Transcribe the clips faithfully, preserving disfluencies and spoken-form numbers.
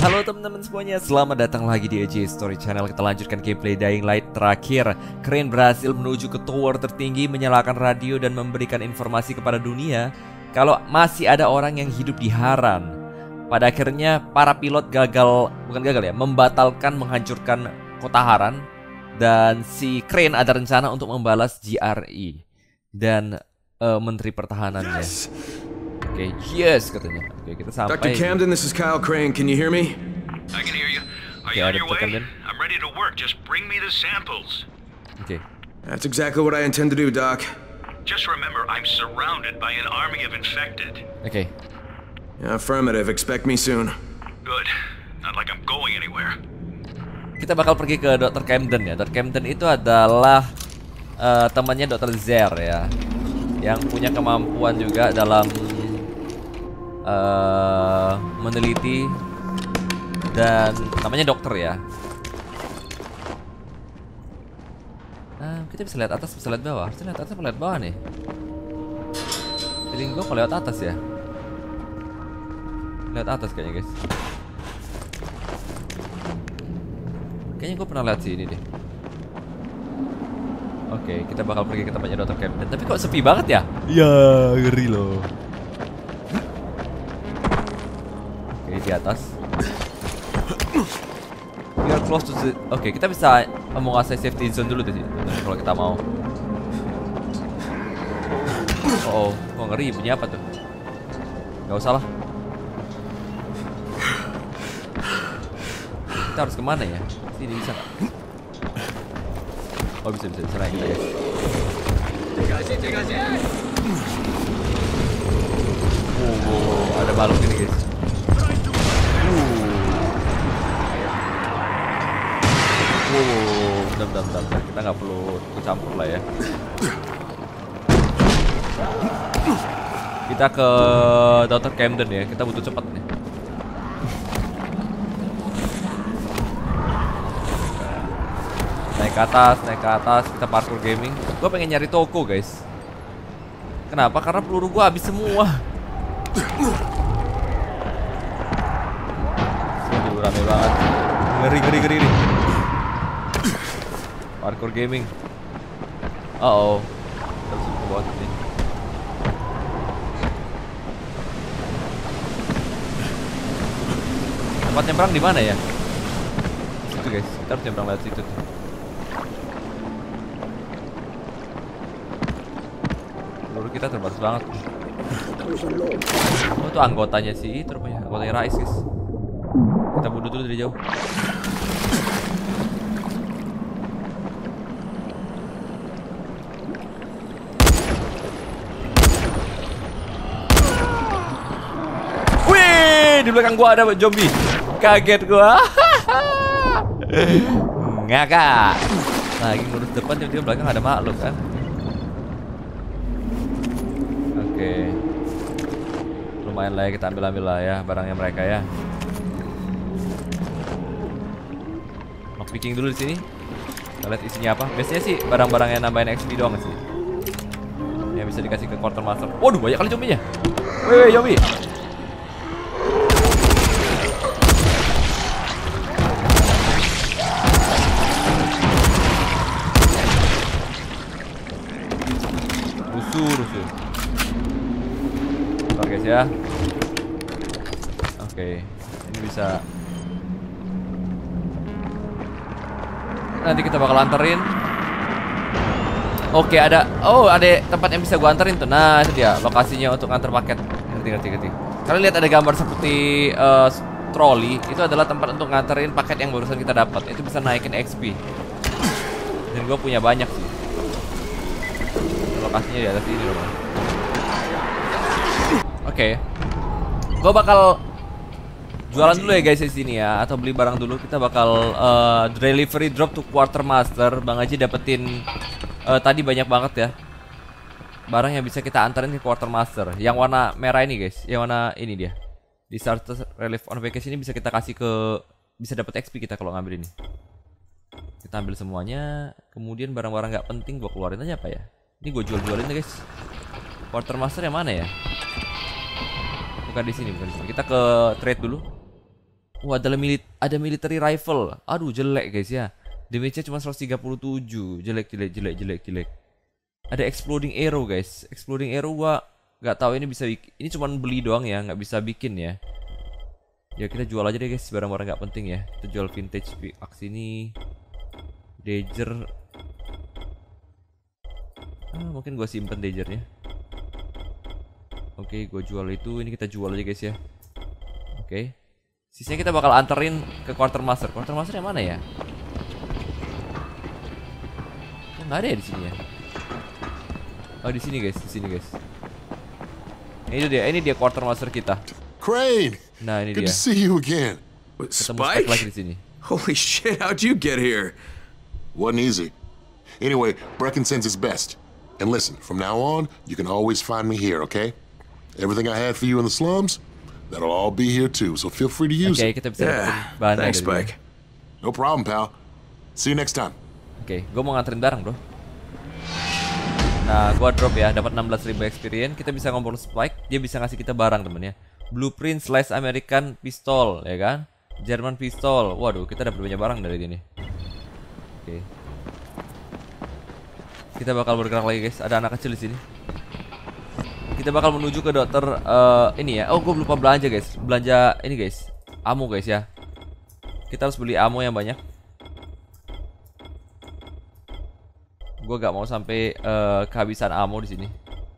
halo teman-teman semuanya. Selamat datang lagi di A J Story Channel. Kita lanjutkan gameplay Dying Light terakhir. Crane berhasil menuju ke tower tertinggi, menyalakan radio dan memberikan informasi kepada dunia kalau masih ada orang yang hidup di Haran. Pada akhirnya para pilot gagal, bukan gagal ya, membatalkan menghancurkan kota Haran. Dan si Crane ada rencana untuk membalas G R E dan uh, Menteri Pertahanannya. Yes! Oke, okay, yes katanya. Oke, okay, kita sampai. Doctor Camden, this is Kyle Crane. Can you hear me? I can hear you. Are Okay, you on ada your way? Camden. I'm ready to work. Just bring me the samples. Oke. Okay. That's exactly what I intend to do, Doc. Just remember, I'm surrounded by an army of infected. Oke. Okay. Affirmative. Expect me soon. Good. Not like I'm going anywhere. Kita bakal pergi ke dokter Camden ya. dokter Camden itu adalah uh, temannya dokter Zer ya, yang punya kemampuan juga dalam uh, meneliti dan namanya dokter ya. Nah, kita bisa lihat atas, bisa lihat bawah. Bisa lihat atas, bisa lihat bawah nih. Feeling gue kalau lewat atas ya. Lihat atas kayaknya guys. Kayaknya gue pernah lihat sih ini deh. Oke, kita bakal pergi ke tempatnya dokter Camden. Tapi kok sepi banget ya? Iya, ngeri loh. Oke, di atas. We are close to the... Oke, kita bisa menguasai safety zone dulu sih kalau kita mau. Oh, kok ngeri, bunyi apa tuh? Gak usah lah. Kita harus kemana ya? Sini bisa nggak? Oh bisa bisa bisa naik kita guys. Wow, wow, wow, ada balok ini guys. Uh. Wow, bentar, bentar, bentar. Kita nggak perlu ikut campur lah ya. Kita ke dokter Camden ya. Kita butuh cepat nih. Naik ke atas, naik ke atas, kita parkour gaming. Gue pengen nyari toko guys. Kenapa? Karena peluru gue habis semua. Aduh, rame banget. Ngeri, ngeri, ngeri, ngeri. Parkour gaming. Uh oh. Terus ke bawah sini. Tempat nyebrang di mana ya? Situ guys, kita harus nyebrang lewat situ. Kita terbatas banget. Oh itu anggotanya sih itu rupanya, anggotanya Rais guys. Kita bunuh dulu dari jauh. Wih, di belakang gua ada zombie. Kaget gua. Ngakak. Lagi ngurus depan, tiba-tiba belakang ada makhluk kan. Oke, lumayan lah ya, kita ambil-ambil lah ya barangnya mereka ya. Lockpicking dulu di sini. Kita lihat isinya apa. Biasanya sih barang-barang yang nambahin X P doang sih, yang bisa dikasih ke quartermaster. Waduh, banyak kali zombie-nya. Wih, wih, zombie. Rusuh, rusuh. Guys ya. Oke, ini bisa. Nanti kita bakal anterin. Oke, ada. Oh, ada tempat yang bisa gua anterin tuh. Nah, itu dia lokasinya untuk antar paket. Ngerti, ngerti, ngerti. Kalian lihat ada gambar seperti uh, troli. Itu adalah tempat untuk nganterin paket yang barusan kita dapat. Itu bisa naikin X P. Dan gua punya banyak sih. Lokasinya di atas ini loh. Oke, okay. Gue bakal jualan dulu ya guys di sini ya, atau beli barang dulu. Kita bakal uh, delivery drop to quartermaster. Bang Haji dapetin uh, tadi banyak banget ya barang yang bisa kita antarin ke quartermaster. Yang warna merah ini guys, yang warna ini dia. Di starter relief on vacation ini bisa kita kasih ke, bisa dapat X P kita kalau ngambil ini. Kita ambil semuanya. Kemudian barang-barang nggak penting gue keluarin aja apa ya. Ini gue jual-jualin guys. Quartermaster yang mana ya? Bukan di sini, bukan di sini. Kita ke trade dulu. Wah, ada milit ada military rifle. Aduh, jelek guys ya. Damage-nya cuma seratus tiga puluh tujuh. Jelek, jelek, jelek, jelek, jelek. Ada exploding arrow guys. Exploding arrow gua nggak tahu ini bisa bikin. Ini cuma beli doang ya, nggak bisa bikin ya. Ya kita jual aja deh guys, barang-barang nggak penting ya. Kita jual vintage pickaxe ini. Dagger. Ah, mungkin gua simpen daggernya. Oke, gua jual itu. Ini kita jual aja guys ya. Oke. Sisanya kita bakal anterin ke quartermaster. Quartermaster yang mana ya? Oh, nggak ada ya di sini ya. Oh, di sini guys, di sini guys. Ini dia, ini dia quartermaster kita. Crane. Nah, ini Good dia. to see you again. Ketemu Spike lagi Spike? di sini. Holy shit, how'd you get here? Wasn't easy. Anyway, Brecken sends his best. And listen, from now on, you can always find me here, okay? Everything I had for you in the slums, that'll all be here too, so feel free to use Oke, it. kita bisa dapetin Yeah, bahan thanks, dari dia. Spike. No problem, pal. See you next time. Oke, gue mau nganterin barang bro. Nah, gua drop ya, dapat enam belas ribu experience. Kita bisa ngobrol Spike, dia bisa ngasih kita barang temen ya. Blueprint slash American pistol, ya kan? German pistol. Waduh, kita dapat banyak barang dari sini. Oke. Kita bakal bergerak lagi guys. Ada anak kecil di sini. Kita bakal menuju ke dokter uh, ini ya. Oh, gue lupa belanja guys. Belanja ini guys. Ammo guys ya. Kita harus beli ammo yang banyak. Gue gak mau sampai uh, kehabisan ammo di sini.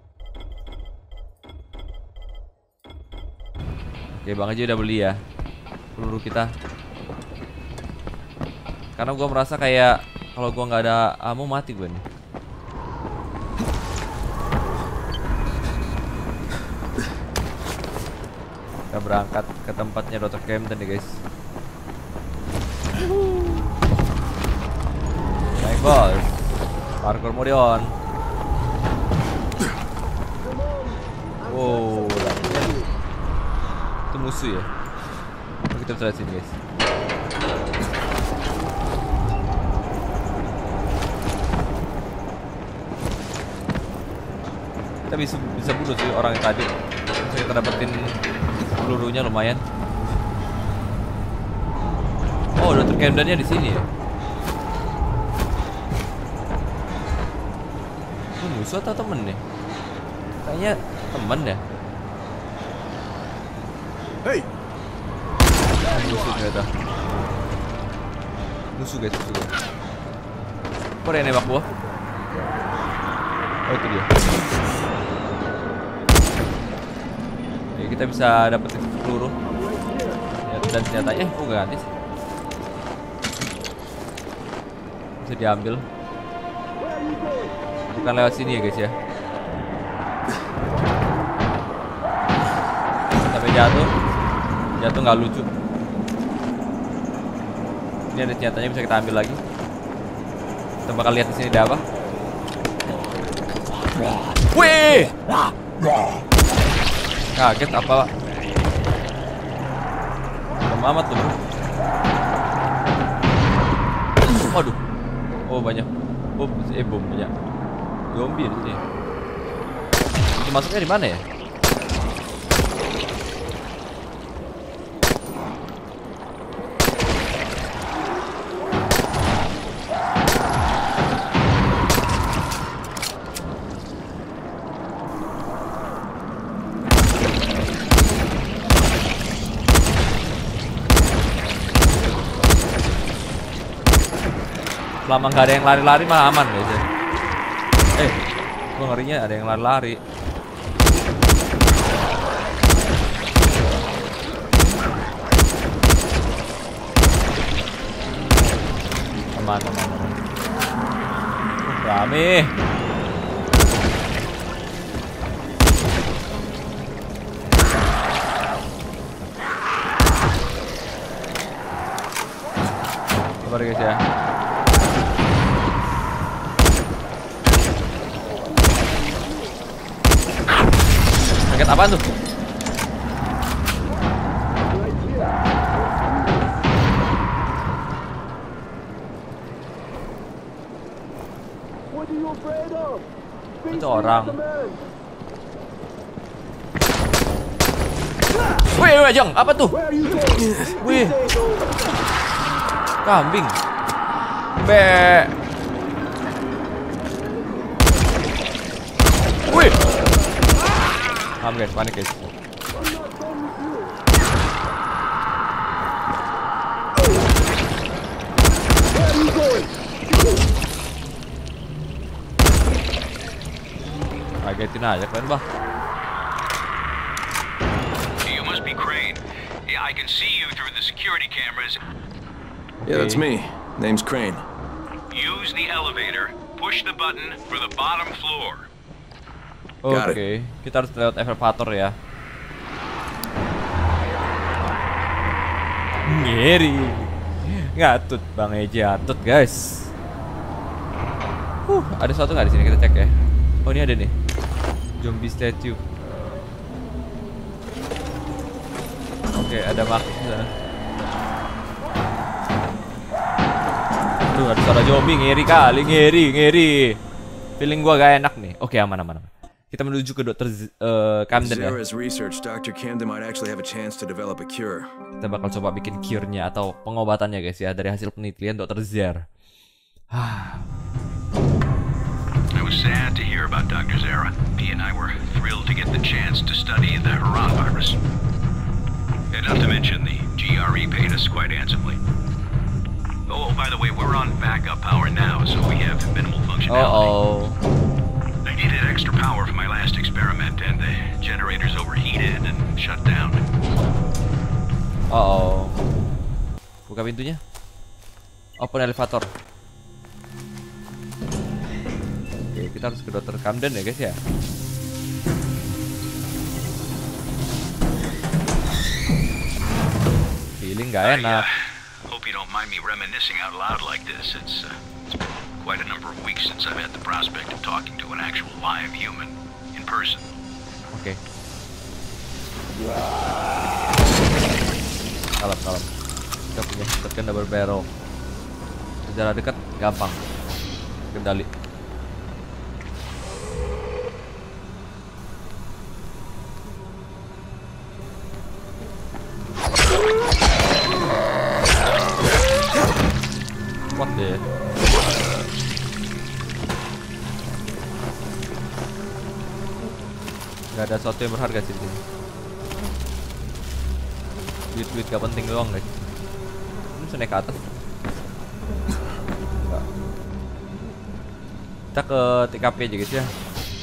Oke, Bang Haji udah beli ya peluru kita. Karena gue merasa kayak kalau gue nggak ada ammo mati gue nih. Kita berangkat ke tempatnya dokter Camden nih guys. Naik bos. Parkour mode on. Wow, langsung. Itu musuh ya. Oh, kita bisa lihat sini guys. Kita bisa bisa bunuh sih orang yang tadi. Bisa kita dapetin pelurunya lumayan. Oh, dokter Camdennya di sini ya. Itu musuh atau temen nih? Kayaknya temen ya. Hey, Musuh ternyata. Musuh guys, musuh guys. Kok ada yang nembak gua? Oh, itu dia. Oke, kita bisa dapetin peluru. Dan senjatanya, oh ganti sih. Bisa diambil. Bukan lewat sini ya guys ya. Sampai jatuh. Jatuh nggak lucu. Ini ada senjatanya bisa kita ambil lagi. Kita bakal lihat di sini ada apa. Wih! Kaget apa? Lama amat tuh bro. Waduh. Oh banyak. Oh eh bom banyak. Zombie di sini. Itu masuknya di mana ya? Selama nggak ada yang lari-lari mah aman guys ya. Eh, gua ngerinya ada yang lari-lari. Aman, aman, aman. Rame. Sabar guys ya. Kaget apaan tuh? Itu orang. Wih, wih, Jang, apa tuh? Wih. Kambing. Be. Wih. Paham guys, panik guys. Kagetin aja kalian, Bang. You must be Crane. Yeah, I can see you through the security cameras. Yeah, that's me. Name's Crane. Use the elevator. Push the button for the bottom floor. Oke, Got it. okay. Kita harus lewat elevator ya. Ngeri. Ngatut Bang Eja, atut guys. Huh, ada sesuatu nggak di sini kita cek ya? Oh, ini ada nih. Zombie statue. Oke, okay, ada mak. Aduh, ada suara zombie, ngeri kali, ngeri, ngeri. Feeling gua gak enak nih. Oke, okay, aman, aman, aman. Kita menuju ke dokter uh, Camden ya. Zara's research, Doctor Camden might actually have a chance to develop a cure. Kita bakal coba bikin cure-nya atau pengobatannya guys ya dari hasil penelitian dokter Zara. I was sad to hear about Doctor Zara. He and I were thrilled to get the chance to study the Haran virus. And not to mention the G R E paid us quite handsomely. Oh, by the way, we're on backup power now, so we have minimal functionality. Uh oh. I needed extra power for my last experiment, and the generators overheated and shut down. Uh oh. Buka pintunya. Open elevator. Oke, kita harus ke dokter Camden ya guys ya. Feeling gak enak. I, uh, hope you don't mind me reminiscing out loud like this. It's, uh, it's been quite a number of weeks since I've had the prospect of talking to an actual live human in person. Oke. Kalem, kalem. Kita punya shotgun double barrel. Sejarah dekat gampang kendali. What the? Gak ada sesuatu yang berharga sih di sini. Duit-duit gak penting doang guys. Ini bisa naik ke atas. Enggak. Kita ke T K P aja guys ya.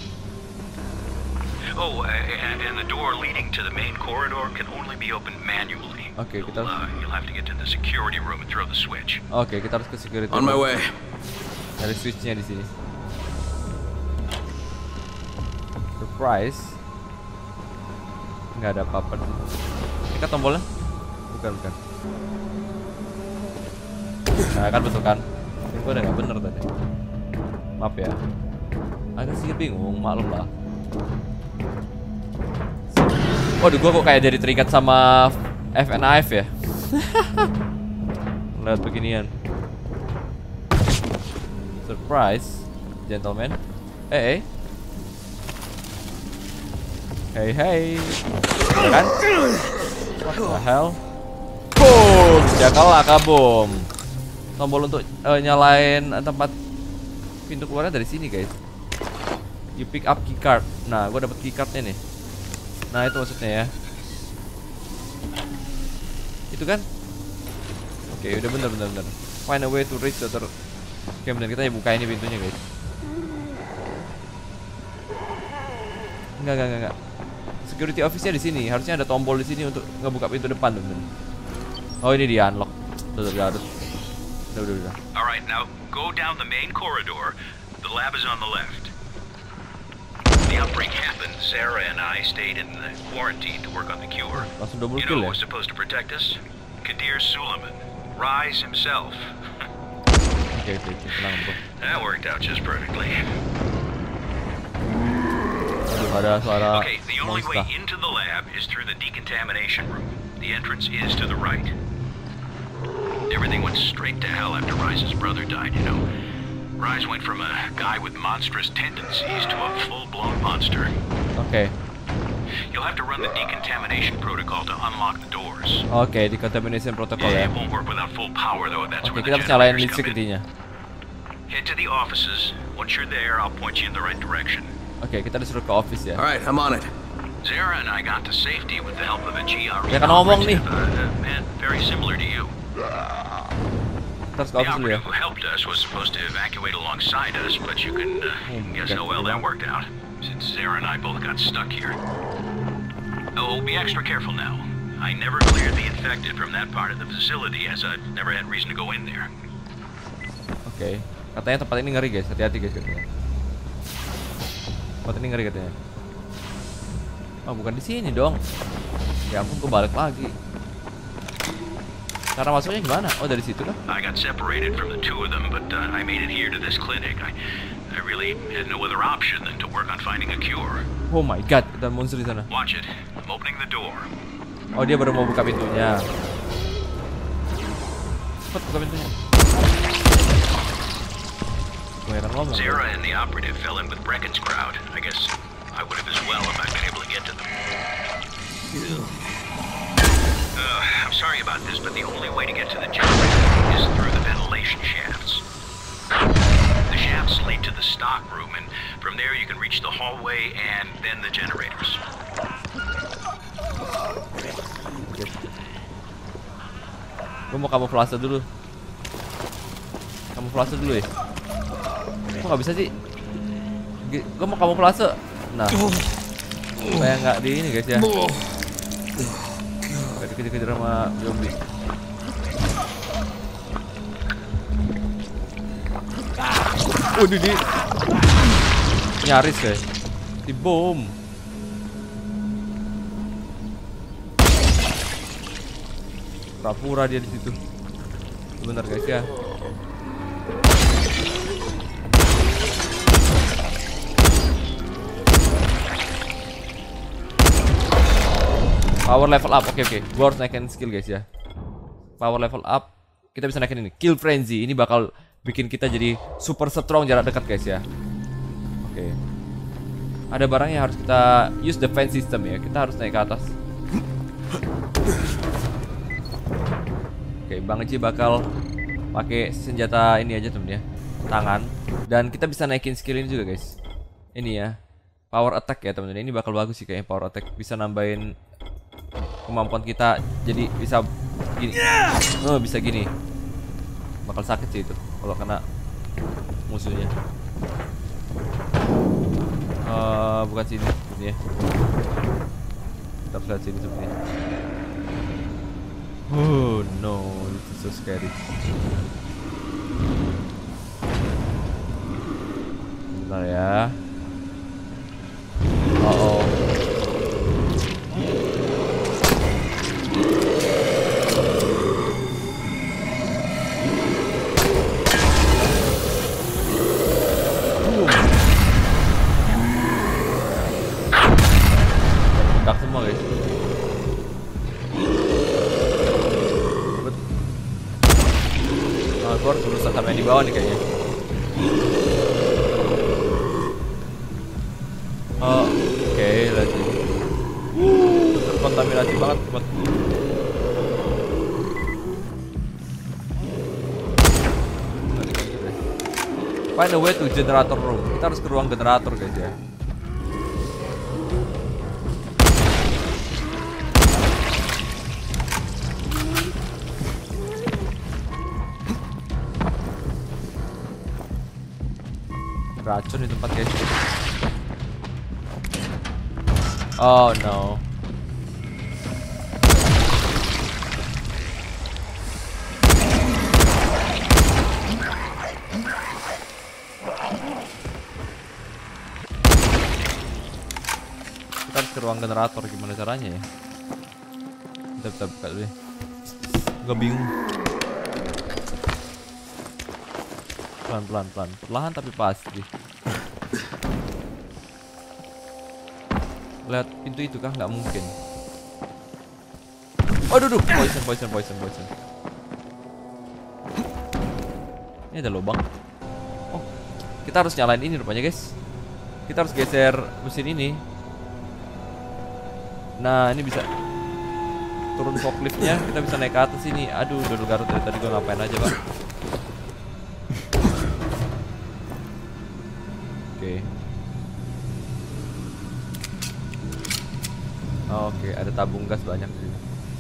Oh, and, and the door leading to the main corridor can only be opened manually. Oke, kita You'll, harus. uh, you'll have to get to the security room and throw the switch. Oke, kita harus ke security. On my room. way. Ada switchnya di sini. Surprise. Nggak ada apa-apa. Ini kan tombolnya? Bukan, bukan. Nah kan betul kan? Ini gua udah nggak bener tadi. Maaf ya. Agak sih bingung, maklum lah. Waduh, gua kok kayak jadi terikat sama F N A F ya. Lihat beginian. Surprise, gentlemen. Hey, hey, hey, ya kan? What the hell? Boom, jakalah kabum. Tombol untuk uh, nyalain tempat pintu keluarnya dari sini guys. You pick up keycard. Nah, gue dapet keycardnya nih. Nah itu maksudnya ya. Itu kan? Oke, udah bener bener bener. Find a way to reach dokter. Oke, bener, kita ya buka ini pintunya guys. Enggak enggak enggak enggak. Security office-nya di sini. Harusnya ada tombol di sini untuk ngebuka pintu depan temen. Oh ini dia unlock. Tuh udah harus. Udah udah udah. Alright, now go down the main corridor. The lab is on the left. The outbreak happened. Sarah and I stayed in the quarantine to work on the cure. Langsung double You kill know ya. who was supposed to protect us? Kadir Suleiman. Rise himself. Oke oke oke, tenang bro. That worked out just perfectly. Aduh, ada suara Okay, the only way monster. into the lab is through the decontamination room. The entrance is to the right. Everything went straight to hell after Rise's brother died, you know. Rise went from a guy with monstrous tendencies to a full-blown monster. Oke. You'll have to run the decontamination protocol to unlock the doors. Oke, okay, decontamination protocol Yeah, ya. it won't work without full power though. That's Oke, where kita the harus nyalain generators listrik come in. intinya. Head to the offices. Once you're there, I'll point you in the right direction. Oke, okay, kita disuruh ke office ya. All right, I'm on it. Zara and I got to safety with the help of a G R E Ya kan ngomong nih. operative, uh, man, very similar to you. Kita harus ke The office dulu ya. operative who helped us was supposed to evacuate alongside us, but you can uh, guess how well that worked out, since Zara and I both got stuck here. Oh, be extra careful now. I never cleared the infected from that part of the facility, as I never had reason to go in there. Oke, okay. Katanya tempat ini ngeri guys, hati-hati guys katanya. Tempat ini ngeri katanya. Oh bukan di sini dong. Ya ampun, gue balik lagi. Cara masuknya gimana? Oh dari situ kan? I got separated from the two of them, but uh, I made it here to this clinic. I, I really had no other option than to work on finding a cure. Oh my god, ada monster di sana. Watch it. I'm opening the door. Oh dia baru mau buka pintunya. Cepet buka pintunya. Ngomong, Zara and the operative fell in with Brecken's crowd. I guess I would have as well if I'd been able to get to them. Uh, I'm sorry about this, but the only way to get to the generator is through the ventilation shafts. The shafts lead to the stock room, and from there you can reach the hallway and then the generators. Gue mau kamuflase dulu. Kamuflase dulu ya. Kok nggak bisa sih? Gue mau kamuflase. Nah, supaya nggak di ini guys ya. Nggak dikejar-kejar sama zombie. Waduh di nyaris guys. Di bom. Pura-pura dia di situ. Sebentar guys ya. Power level up, oke okay, oke. Okay. Gua harus naikin skill guys ya. Power level up, kita bisa naikin ini. Kill frenzy, ini bakal bikin kita jadi super strong jarak dekat guys ya. Oke. Okay. Ada barang yang harus kita use defense system ya. Kita harus naik ke atas. Oke, okay, Bang Eji bakal pakai senjata ini aja temen ya, tangan. Dan kita bisa naikin skill ini juga guys. Ini ya, power attack ya temen-temen. Ini bakal bagus sih kayaknya power attack. Bisa nambahin kemampuan kita, jadi bisa gini. Oh, bisa gini. Bakal sakit sih itu kalau kena musuhnya. Uh, bukan sini, ini ya. Kita harus lihat sini sepertinya. Oh no, it's so scary. Bentar ya. Uh oh. Meledak semua guys. Gue harus berusaha sampai di bawah nih kayaknya. Oh, oke, okay, lagi. Uh, terkontaminasi banget tempat. Find a way to generator room. Kita harus ke ruang generator guys ya. Racun di tempat guys. Oh no. Kita harus ke ruang generator, gimana caranya ya? Kita bisa buka dulu ya. Gue bingung. Pelan pelan pelan perlahan tapi pasti. Lihat pintu itu kah? Nggak mungkin. Oh duduk, poison poison poison poison. Ini ada lubang. Oh, kita harus nyalain ini rupanya guys. Kita harus geser mesin ini. Nah, ini bisa turun forkliftnya, kita bisa naik ke atas ini. Aduh, dodol Garut dari tadi gue ngapain aja, Pak. Oke. Oke, ada tabung gas banyak di sini.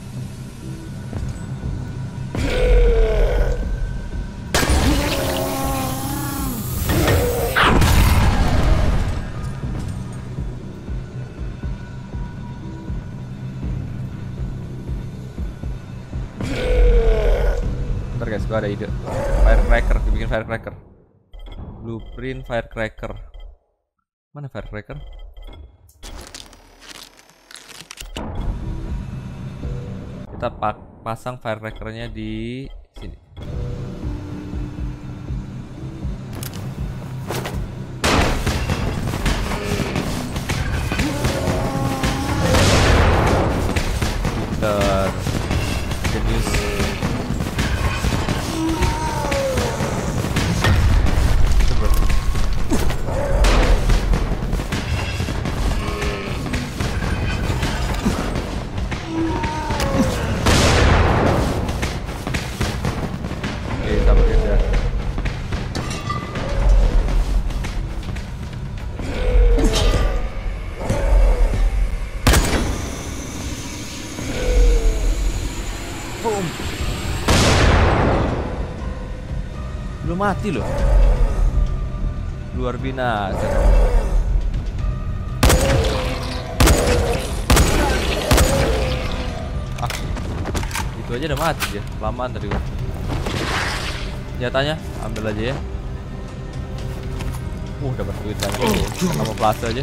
Bentar guys, gua ada ide. Firecracker, bikin firecracker. Blueprint firecracker. Mana firecracker? Kita pak pasang firecrackernya di sini. Peter Genius. Belum mati loh. Luar binasa. Ah, itu aja udah mati ya. Lamaan tadi gua. Senjatanya ambil aja ya. Uh, dapat duit banyak. Sama plaza aja.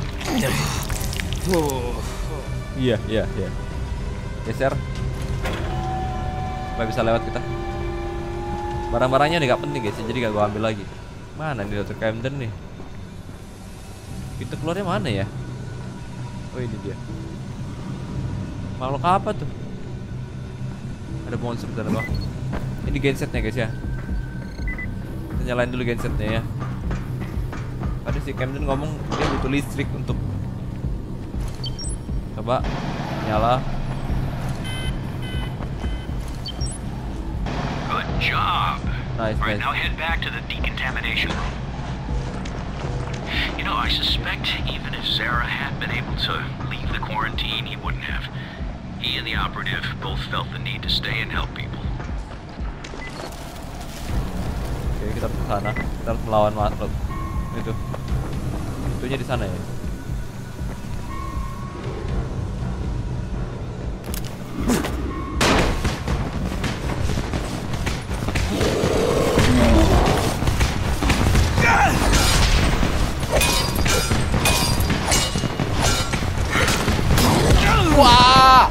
Iya, iya, iya. Geser. Supaya bisa lewat kita. Barang-barangnya udah gak penting guys, jadi gak gua ambil lagi. Mana nih dokter Camden nih? Pintu keluarnya mana ya? Oh ini dia. Makhluk apa tuh? Ada monster di bawah. Ini gensetnya guys ya. Kita nyalain dulu gensetnya ya. Tadi si Camden ngomong dia butuh listrik untuk. Coba nyala. Good job. Nice, All right, nice. now head back to the decontamination room. You know, I suspect even if Zara had been able to leave the quarantine, he wouldn't have. He and the operative both felt the need to stay and help people. Oke, kita ke sana. Kita harus melawan makhluk. Itu. Itunya di sana ya. Wah!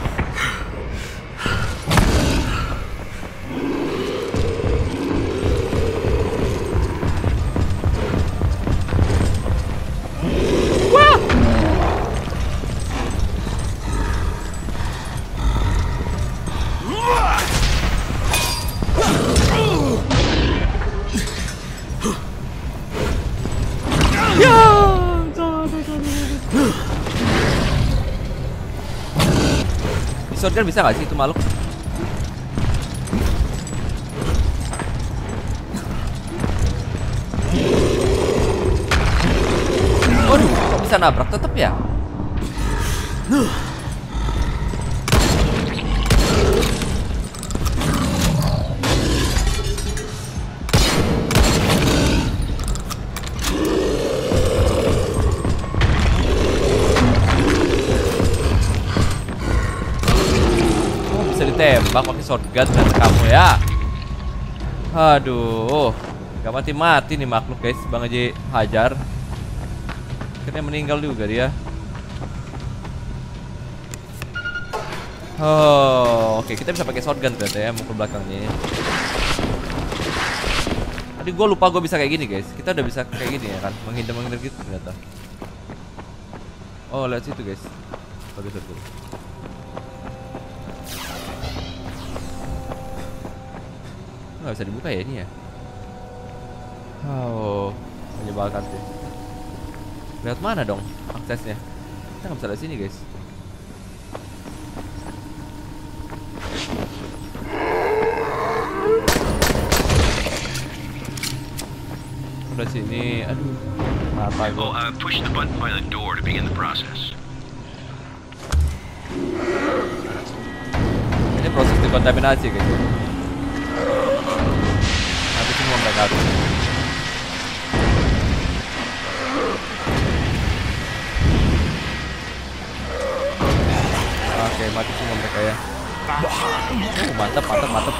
Shotgun bisa nggak sih itu makhluk? Waduh, kok bisa nabrak tetep ya? Tembak pakai shotgun dan kamu ya. Aduh, gak mati-mati nih makhluk guys. Bang Haji hajar. Akhirnya meninggal juga dia. Oh, oke, kita bisa pakai shotgun ternyata ya, mukul belakangnya. Tadi gue lupa gue bisa kayak gini guys. Kita udah bisa kayak gini ya kan, menghindar-menghindar gitu ternyata. Oh, lihat situ guys. Bagus betul. Nggak bisa dibuka ya ini ya. Oh, menyebalkan sih. Lihat mana dong aksesnya? Kita nggak bisa lihat sini guys. sini. Aduh, mata gue. Oh, uh, push the button by the door to begin the process. Ini proses dekontaminasi guys. Mati semua mereka tuh. Oke, mati semua mereka ya. Oh, mantap, mantap, mantap.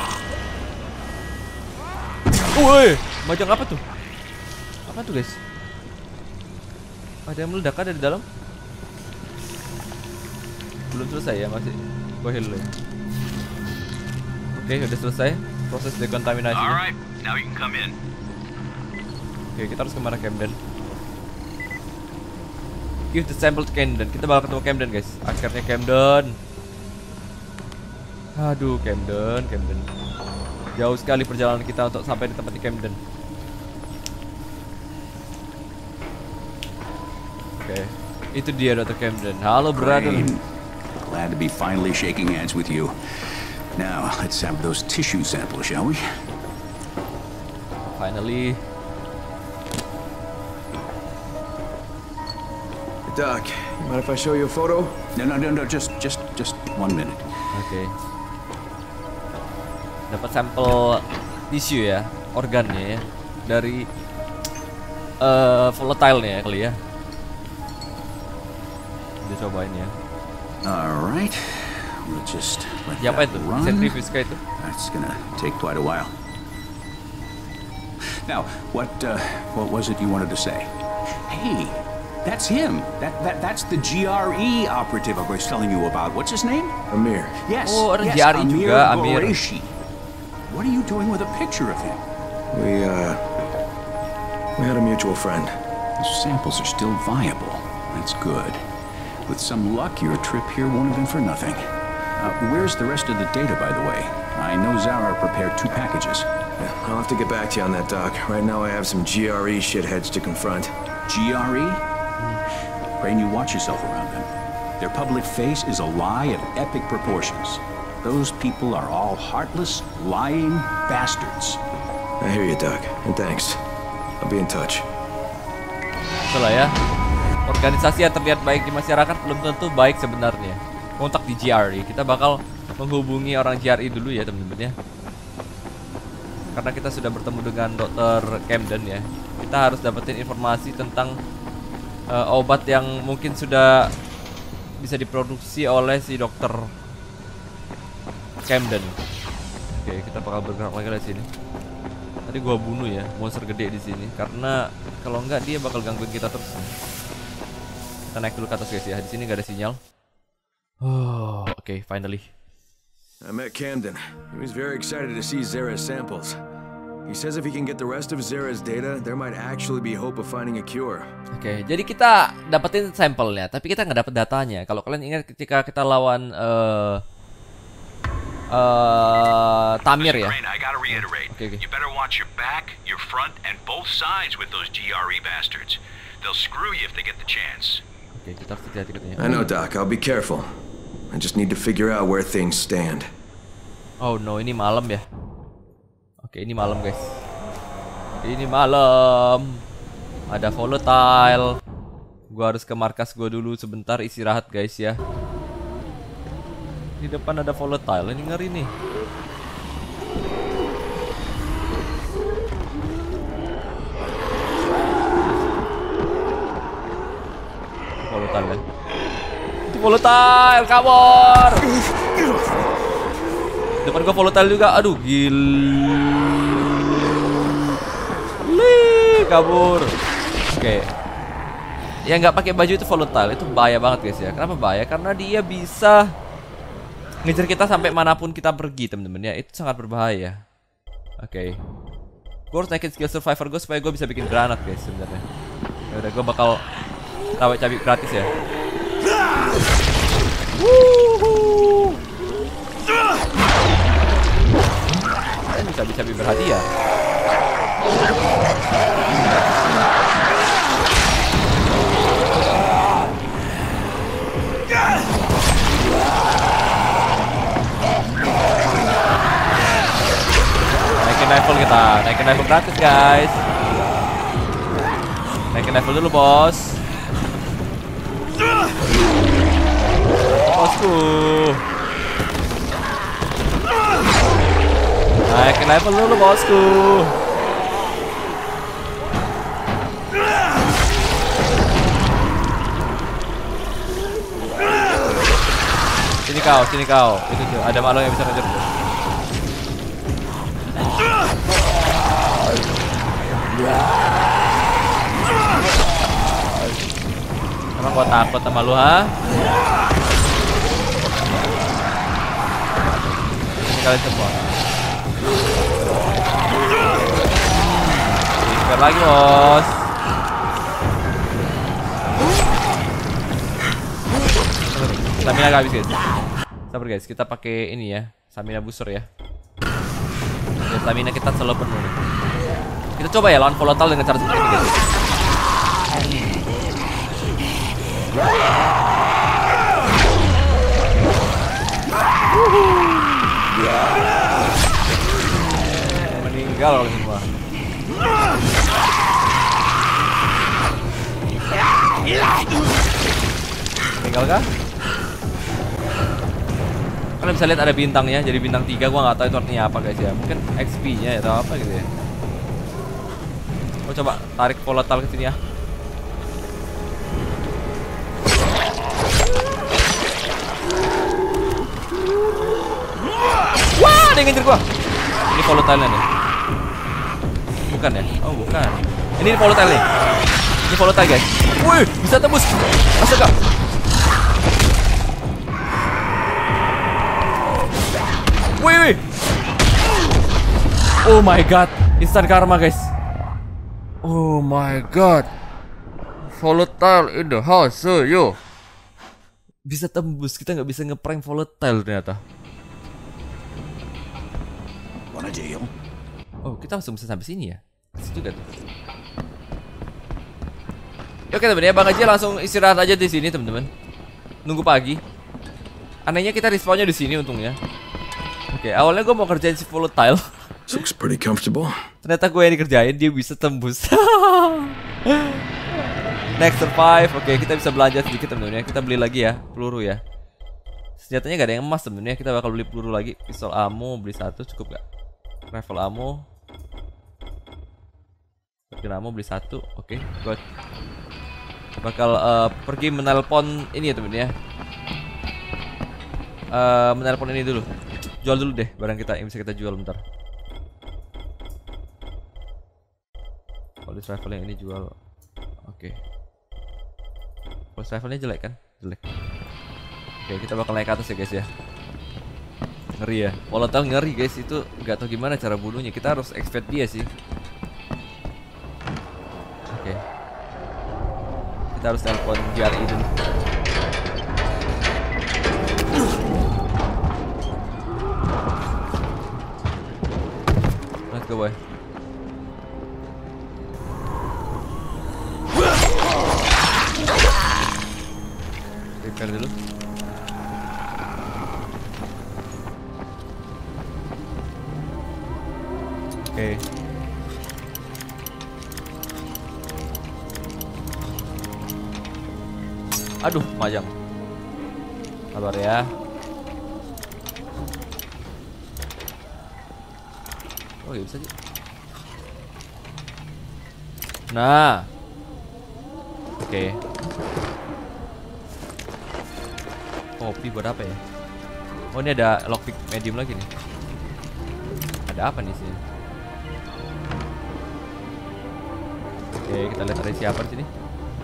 Woi, bajang apa tuh? Apa tuh guys? Ada yang meledak ada di dalam? Belum selesai ya, masih gue heal dulu ya. Oke, udah selesai proses dekontaminasi. Alright, now you can come in. Oke, kita harus kemana Camden? Give the sample to Camden. Kita bakal ketemu Camden guys. Akhirnya Camden. Aduh, Camden, Camden. Jauh sekali perjalanan kita untuk sampai di tempat di Camden. Oke, itu dia dokter Camden. Halo brother. Crane, glad to be finally shaking hands with you. Now, let's have those tissue samples, shall we? Finally. Doc, you mind if I show you a photo? No, no, no, no, just, just, just one minute. Oke. Dapat sampel tisu ya, organnya ya, dari uh, volatile-nya ya kali ya. Kita cobain ya. All right, we'll just let Ya apa that itu? run. Centrifuge kah itu? That's gonna take quite a while. Now, what, uh, what was it you wanted to say? Hey, that's him. That, that, that's the G R E operative I was telling you about. What's his name? Amir. Yes. Oh, ada yes, G R E Amir juga, Amir. Qureshi. What are you doing with a picture of him? We, uh... We had a mutual friend. The samples are still viable. That's good. With some luck, your trip here won't have been for nothing. Uh, where's the rest of the data, by the way? I know Zara prepared two packages. Yeah, I'll have to get back to you on that, Doc. Right now I have some G R E shitheads to confront. G R E? Crane, you watch yourself around them. Their public face is a lie of epic proportions. Those people are all heartless, lying bastards. I hear you, Doc, and thanks. I'll be in touch. Itulah ya. Organisasi yang terlihat baik di masyarakat belum tentu baik sebenarnya. Kontak di G R E. Kita bakal menghubungi orang G R E dulu ya teman-teman ya. Karena kita sudah bertemu dengan dokter Camden ya. Kita harus dapetin informasi tentang uh, obat yang mungkin sudah bisa diproduksi oleh si dokter Camden. Oke, kita bakal bergerak lagi dari sini. Tadi gua bunuh ya monster gede di sini karena kalau enggak dia bakal gangguin kita terus. Kita naik dulu ke atas guys ya. Di sini nggak ada sinyal. Oh, oke, okay, finally. I met Camden. He was very excited to see Zara's samples. He says if he can get the rest of Zara's data, there might actually be hope of finding a cure. Oke, okay, jadi kita dapetin sampelnya, tapi kita nggak dapet datanya. Kalau kalian ingat ketika kita lawan uh, uh, Tamir ya. Crane, I gotta reiterate. Okay, okay. You better watch your back, your front, and both sides with those G R E bastards. They'll screw you if they get the chance. Oke, okay, kita harus hati-hati katanya. I know, Doc. I'll be careful. I just need to figure out where things stand. Oh no, ini malam ya. Oke, ini malam guys. Ini malam. Ada volatile. Gua harus ke markas gua dulu sebentar istirahat guys ya. Di depan ada volatile. Ini ngeri nih. Volatile ya. Itu volatile, kabur. Depan gua volatile juga. Aduh, gila. Kabur. Oke. Okay. Yang nggak pakai baju itu volatile, itu bahaya banget guys ya. Kenapa bahaya? Karena dia bisa ngejar kita sampai manapun kita pergi, temen-temen ya. Itu sangat berbahaya. Oke. Okay. Gue harus naikin skill survivor gue supaya gue bisa bikin granat guys sebenarnya. Ya udah, gue bakal tawa cabai gratis ya. Wuhu. Kalian bisa bisa berhadiah. Naikin level kita, naikin level gratis guys. level dulu, bos. Bosku. Naikin level dulu, bosku. Sini kau, sini kau. Itu tuh, ada makhluk yang bisa ngejar tuh. Emang gua takut sama lu, ha? Ini kalian semua. Tikar lagi, bos. Stamina gak habis, guys. Sabar, guys. Kita pakai ini ya, stamina booster ya. Ya, stamina kita selalu penuh nih. Kita coba ya lawan volatile dengan cara seperti ini, guys. Meninggal oleh semua. Meninggal kah? Kalian bisa lihat ada bintangnya, jadi bintang tiga. Gua nggak tahu itu artinya apa, guys ya. Mungkin X P-nya atau apa gitu ya. Gua coba tarik volatile ke sini ya. Wah, ada yang ngejar gua. Ini volatile-nya nih. Bukan ya? Oh, bukan. Ini volatile nih. Ini volatile, guys. Wih, bisa tembus. Astaga. Wih, wih. Oh my god. Instant karma, guys. Oh my god. Volatile in the house, so yo. Bisa tembus. Kita nggak bisa ngeprank volatile ternyata. Oh, kita langsung bisa sampai sini ya. Situ juga tuh. Oke, teman-teman ya, Bang Haji langsung istirahat aja di sini, teman-teman. Nunggu pagi. Anehnya kita respawnnya di sini untungnya. Oke, awalnya gue mau kerjain si volatile. Looks pretty comfortable. Ternyata gue yang dikerjain, dia bisa tembus. Next survive. Oke, kita bisa belanja sedikit, teman-teman ya. Kita beli lagi ya, peluru ya. Senjatanya gak ada yang emas, teman-teman ya. Kita bakal beli peluru lagi. Pistol ammo, beli satu, cukup gak? Rifle ammo. Shotgun ammo, beli satu. Oke, gue bakal uh, pergi menelpon ini ya, teman-teman ya. Uh, menelpon ini dulu. Jual dulu deh barang kita yang bisa kita jual bentar. Police rifle yang ini jual. Oke. Okay. Police rifle-nya jelek kan? Jelek. Oke, okay, kita bakal naik ke atas ya, guys ya. Ngeri ya. Volatile ngeri, guys. Itu nggak tahu gimana cara bunuhnya. Kita harus expect dia sih. Oke. Okay. Kita harus telepon G R I dulu. Let's go, boy. Repair dulu. Oke. Okay. Aduh, majang. Sabar ya. Oh, ya bisa sih. Nah. Oke. Okay. Kopi buat apa ya? Oh, ini ada lockpick medium lagi nih. Ada apa nih sih? Oke, okay, kita lihat ada siapa di sini.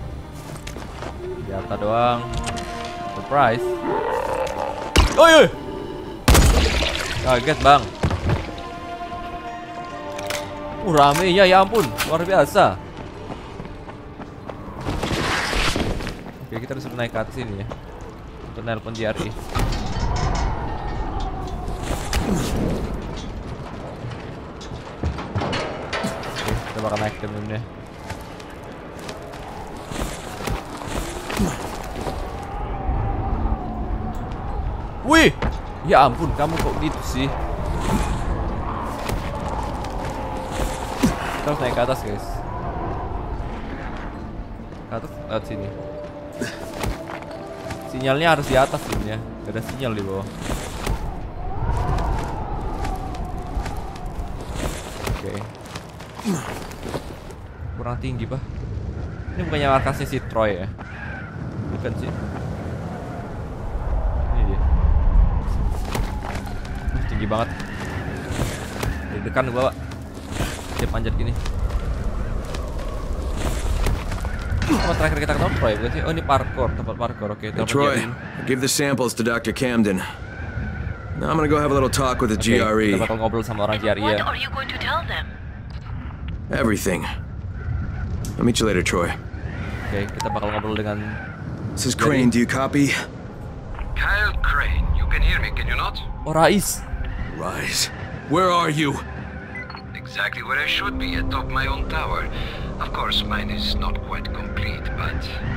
Jatah doang. Surprise. Oh, iya. Kaget, Bang. Uh, rame ya, ya ampun, luar biasa. Oke, kita harus naik ke atas ini ya untuk nelpon G R I. Oke, kita bakal naik temennya. Wih, ya ampun, kamu kok gitu sih? Kita harus naik ke atas, guys. Ke atas lewat sini. Sinyalnya harus di atas sebenarnya. Gak ada sinyal di bawah. Oke. Kurang tinggi, Pak. Ini bukannya markasnya si Troy ya? Bukan sih. Ini dia. Tinggi banget. Deg-degan gua, Pak. Dia panjat gini. Tempat terakhir kita ketemu Troy, bukan sih? Oh, ini parkour, tempat parkour. Oke, Hey, Troy, give the samples to Doctor Camden. Now I'm gonna go have a little talk with the G R E. Kita bakal ngobrol sama orang G R E What ya. are you going to tell them? Everything. I'll meet you later, Troy. Oke, kita bakal ngobrol dengan This is Crane, do you copy? Kyle Crane, you can hear me, can you not? Oh, Rais. Rise. Where are you? Exactly where I should be, atop my own tower. Of course, mine is not quite complete, but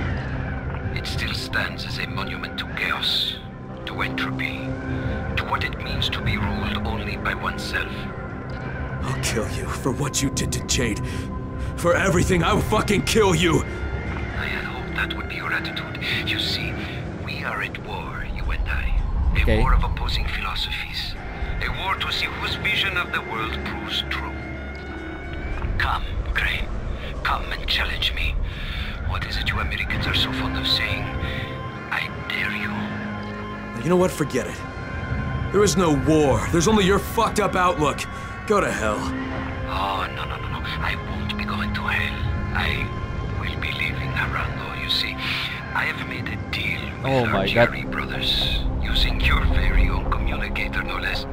it still stands as a monument to chaos, to entropy, to what it means to be ruled only by oneself. I'll kill you for what you did to Jade. For everything, I will fucking kill you. I had hoped that would be your attitude. You see, we are at war, you and I. A Okay. war of opposing philosophies. A war to see whose vision of the world proves true. Come, Crane. Come and challenge me. What is it you Americans are so fond of saying? I dare you. You know what? Forget it. There is no war. There's only your fucked up outlook. Go to hell. Oh, no, no, no, no. I won't be going to hell. I will be leaving Arando, you see. I have made a deal with Oh our my God. Jerry brothers, using your very own communicator, no less.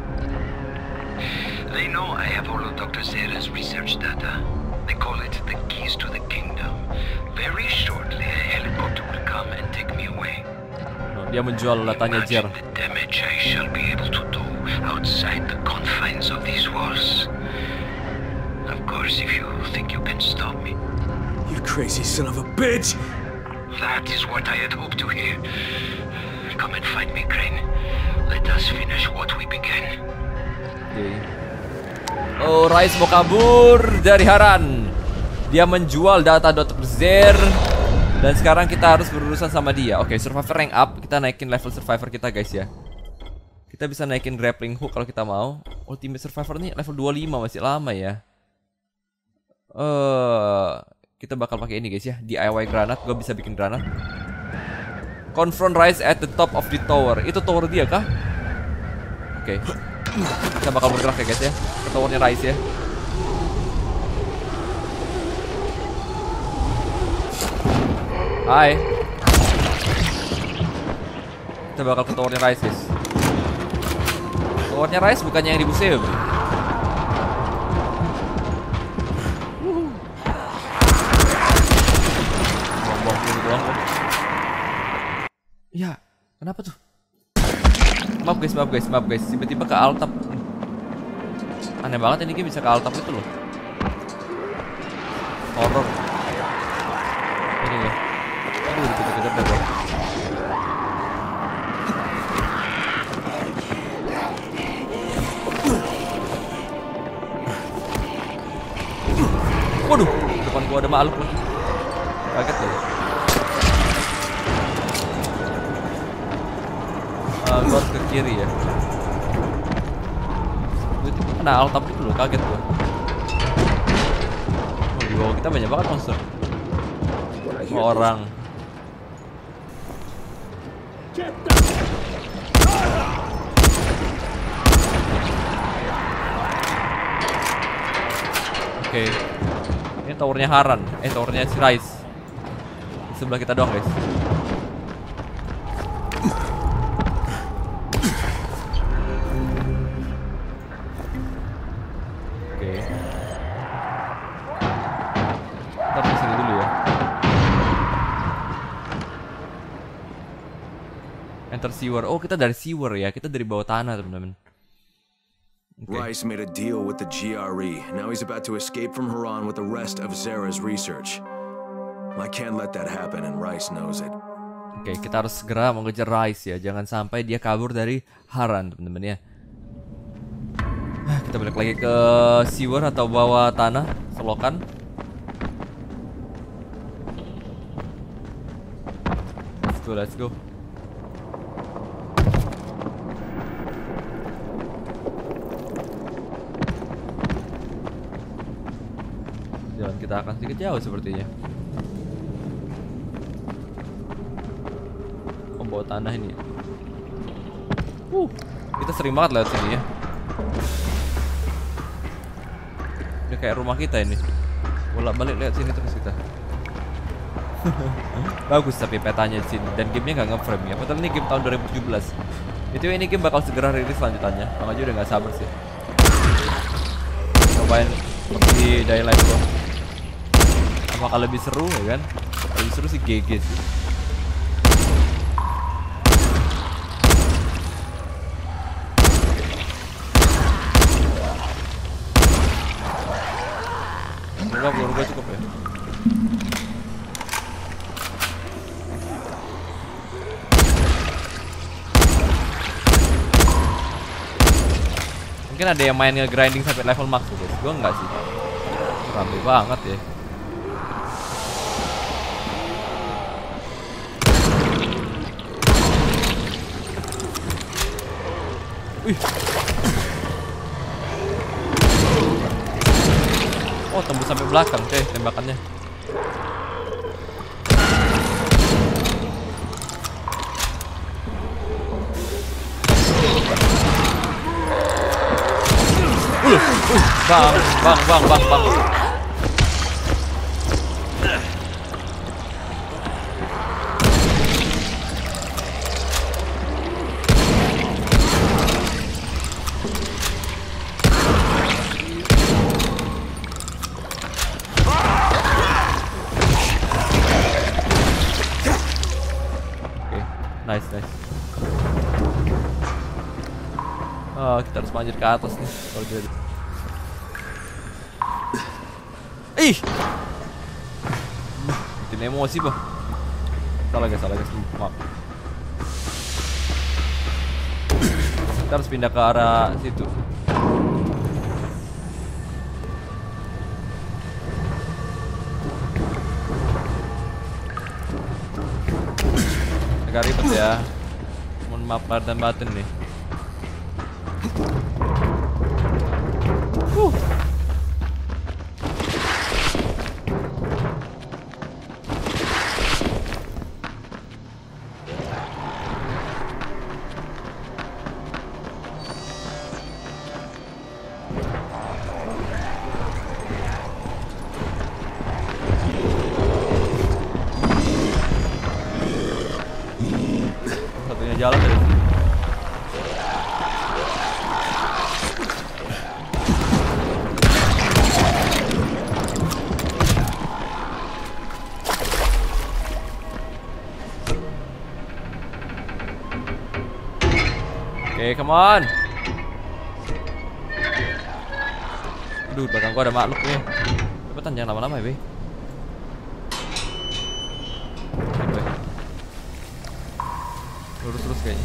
They know I have all of Doctor Zera's research data. They call it the keys to the kingdom. Very shortly, a helicopter will come and take me away. Oh, dia menjual datanya Jer. Imagine the damage I shall be able to do outside the confines of these walls. Of course, if you think you can stop me. You crazy son of a bitch! That is what I had hoped to hear. Come and find me, Crane. Let us finish what we began. Oke. Oh, Rais mau kabur dari Haran. Dia menjual data dokter Zer. Dan sekarang kita harus berurusan sama dia. Oke, survivor rank up. Kita naikin level survivor kita, guys ya. Kita bisa naikin grappling hook kalau kita mau. Ultimate survivor nih level dua puluh lima, masih lama ya. Eh, uh, kita bakal pakai ini, guys ya. D I Y granat. Gue bisa bikin granat. Confront Rise at the top of the tower. Itu tower dia kah? Oke. Kita bakal bergerak ya, guys ya. Ke towernya Rise ya. Hai. Kita bakal ke towernya Rise, guys. Towernya Rise bukannya yang di museum. Ya, kenapa tuh? Maaf guys, maaf guys, maaf guys. Tiba-tiba ke altap. Aneh banget ini game bisa ke altap itu loh. Horror. Ini ya. Aduh, dikejar-kejar dah gua. Waduh, depan gua ada makhluk lagi. Kaget loh. Uh, gua harus ke kiri ya. Gue tiba kena altap itu loh, kaget gua. Oh, di bawah kita banyak banget monster. Oh, orang. Oke. Okay. Ini towernya Haran, eh towernya si Rise. Di sebelah kita doang, guys. Enter sewer. Oh, kita dari sewer ya. Kita dari bawah tanah, teman-teman. Okay. Rice made a deal with the G R E. Now he's about to escape from Haran with the rest of Zera's research. I can't let that happen, and Rice knows it. Oke, okay, kita harus segera mengejar Rice ya. Jangan sampai dia kabur dari Haran, teman-teman ya. Kita balik lagi ke sewer atau bawah tanah, selokan. go, let's go. Jalan kita akan sedikit jauh sepertinya. Pembawa tanah ini. Uh, kita sering banget lewat sini ya. Ini kayak rumah kita ini. Bolak-balik lihat sini terus kita. Bagus tapi petanya di sini dan gamenya nggak nge-frame ya. Padahal ini game tahun dua ribu tujuh belas. Itu ini game bakal segera rilis lanjutannya. Bang aja udah nggak sabar sih. Cobain seperti Dying Light dong. Apakah lebih seru ya kan? Lebih seru sih G G sih. Semoga peluru gue cukup ya. Mungkin ada yang main nge-grinding sampai level max tuh guys. Gue enggak sih. Rame banget ya. Wih. Oh, tembus sampai belakang deh tembakannya. Uh, uh, bang, bang, bang, bang, bang. Nice, nice. Oh, kita harus manjat ke atas nih. Kalau dia... Ih, bikin emosi bah. Salah guys, salah guys. Maaf. Kita harus pindah ke arah situ. Agak ribet ya. Mohon maaf lahir dan batin nih. Uh. Satunya jalan dari sini. Oke, okay, come on. Aduh, belakang gua ada makhluk nih. Cepetan, jangan lama-lama ya, Be. Oke, lurus terus kayaknya.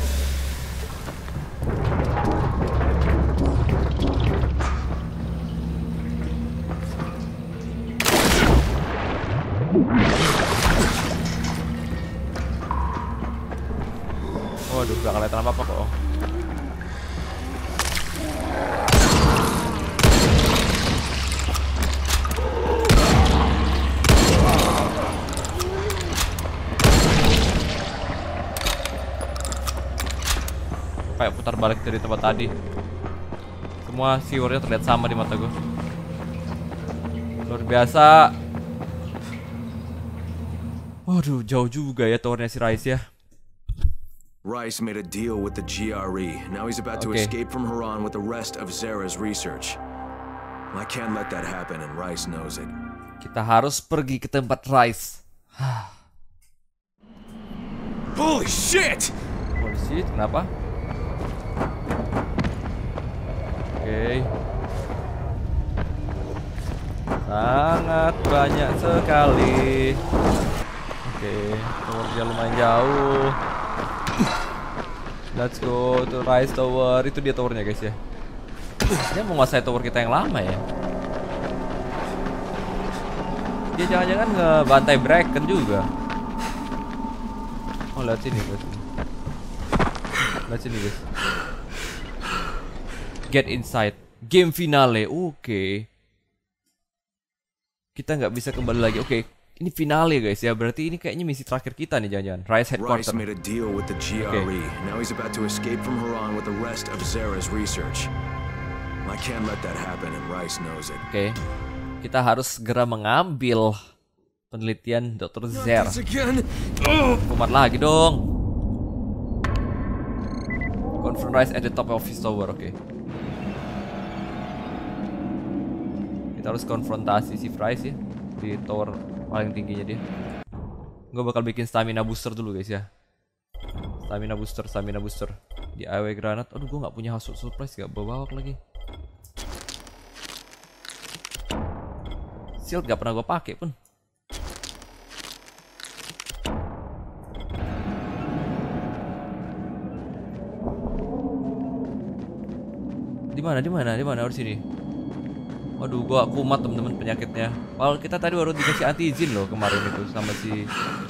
Waduh, gak kelihatan apa-apa kok. Kayak putar balik dari tempat tadi. Semua viewernya terlihat sama di mata gue. Luar biasa. Waduh, jauh juga ya towernya si Rais ya. Rice made a deal with the G R E. Now he's about to Okay. escape from Haran with the rest of Zera's research. I can't let that happen, and Rice knows it. Kita harus pergi ke tempat Rais. Holy shit! Polisi, kenapa? Oke. Okay. Sangat banyak sekali. Oke, okay. Towernya lumayan jauh. Let's go to Rise Tower. Itu dia towernya guys ya. Dia menguasai tower kita yang lama ya. Dia jangan-jangan ngebantai Bracken juga. Oh, lihat sini, lihat sini. Lihat sini, guys. Get inside. Game finale. Oke. Okay. Kita nggak bisa kembali lagi. Oke. Okay. Ini finale, guys ya. Berarti ini kayaknya misi terakhir kita nih, jangan-jangan. Rise headquarters. Rice made a deal with the G R E. Okay. Now he's about to escape from Haran with the rest of Zera's research. I can't let that happen and Rice knows it. Oke. Okay. Kita harus segera mengambil penelitian dokter Zera. Kumat lagi dong. Confront Rice at the top of his tower. Oke. Okay. Kita harus konfrontasi si Rice ya di tower paling tingginya dia. Gue bakal bikin stamina booster dulu guys ya. Stamina booster, stamina booster. Di A W granat. Aduh, gue nggak punya house surprise, gak bawa lagi. Shield gak pernah gue pakai pun. Di mana? Di mana? Di mana? Harus sini. Waduh, gua kumat temen-temen penyakitnya. Kalau kita tadi baru dikasih anti izin loh kemarin itu sama si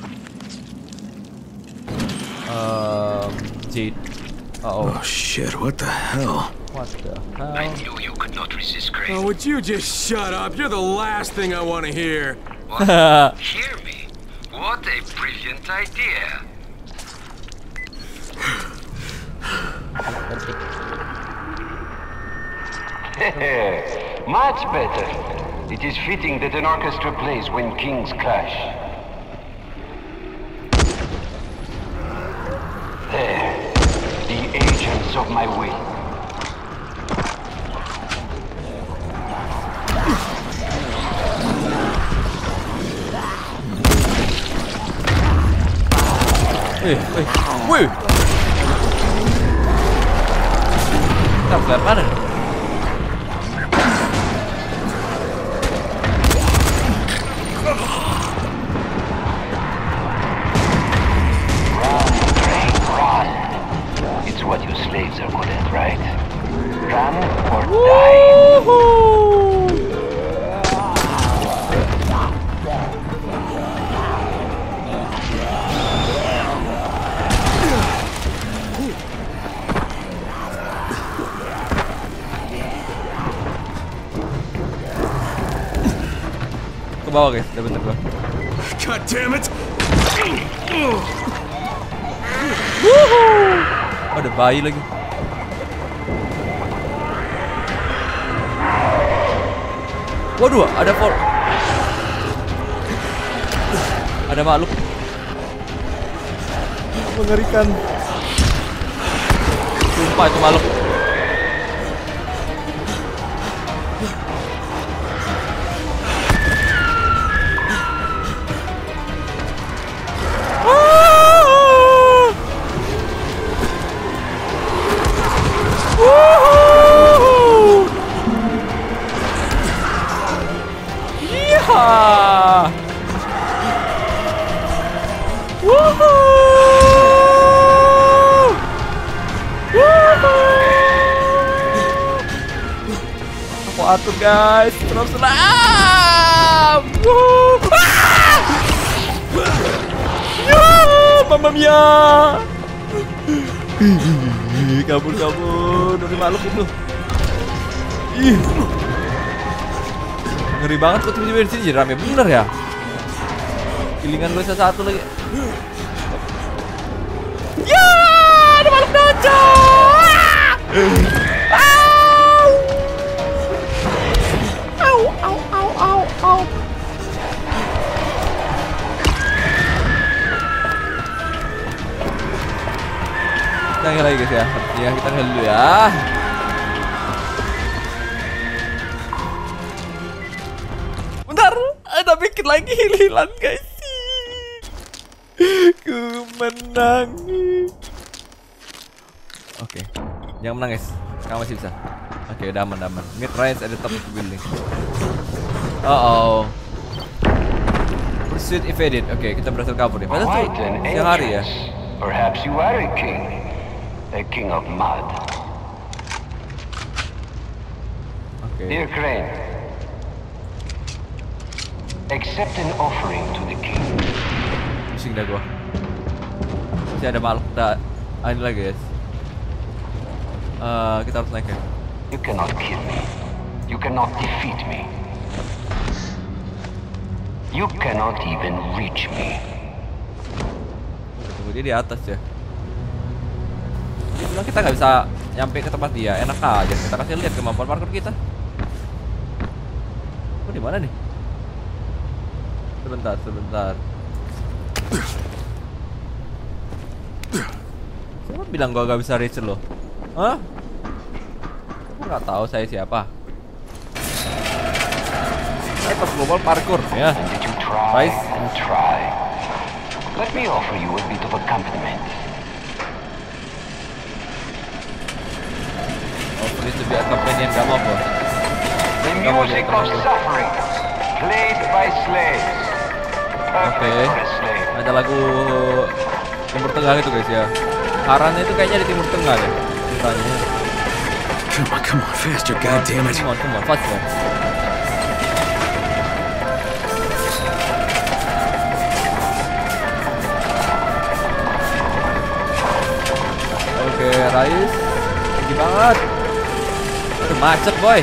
um, Jade. Uh oh. Oh shit! What the hell? What the hell? I knew you could not resist, Crane. Oh, would you just shut up? You're the last thing I want to hear. What? Hear me? What a brilliant idea! Much better. It is fitting that an orchestra plays when kings clash. There, the agents of my will. Eh, eh, wih. Kita harus lihat mana? What you slaves are good at, right? Run or die. Ke bawah guys, udah bentar gua. God damn it! Oh, ada bayi lagi. Waduh, ada vol. Ada makhluk. Mengerikan. Sumpah itu makhluk. Aku atur guys, terus selam. Mamma mia. Kabur kabur dari makhluk itu. Ih. Ngeri banget kok tiba-tiba di sini jadi rame bener ya. Kilingan gue satu lagi. Ya, ada makhluk naga. Au, au, au, au, au. Kita ngel lagi guys ya. Ya, kita ngel dulu ya. Bentar, ada bikin lagi hililan guys. Ku menang. Oke, okay. Jangan menangis. Kamu masih bisa. Oke, okay, udah aman, aman. Mid rise at the top of the building. Uh oh. Pursuit evaded. Oke, okay, kita berhasil kabur ya. Padahal tuh siang hari ya. Perhaps you are a king, a king of mud. Okay. Dear Crane, accept an offering to the king. Pusing dah gua. Masih ada makhluk da ini lagi guys. Uh, kita harus naik ya. You cannot kill me. You cannot defeat me. You cannot even reach me. Tunggu dia di atas ya. Dia bilang kita nggak bisa nyampe ke tempat dia. Enak aja. Kita kasih lihat kemampuan parkour kita. Oh di mana nih? Sebentar, sebentar. Siapa bilang gua gak bisa reach lo? Hah? Kamu nggak tahu saya siapa? Saya top global parkour ya. Did you try Rise. and try? Let me offer you a bit of accompaniment. Oh, please to be accompanied, gak mau bro. The music of suffering, played by slaves. Oke. Perfect for a slave. Ada lagu Timur Tengah gitu guys ya. Harannya itu kayaknya di Timur Tengah deh. Ceritanya. Come on, come on, faster, goddammit. Come on, come on, fast man. Oke, Rais. Tinggi banget. Aduh, macet boy.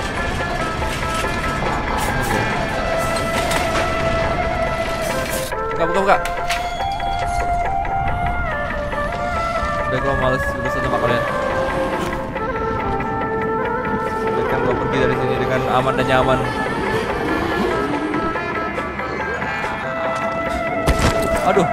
Buka, buka, buka. Udah gua males urusan sama kalian. Biarkan gua pergi dari sini dengan aman dan nyaman. Aduh.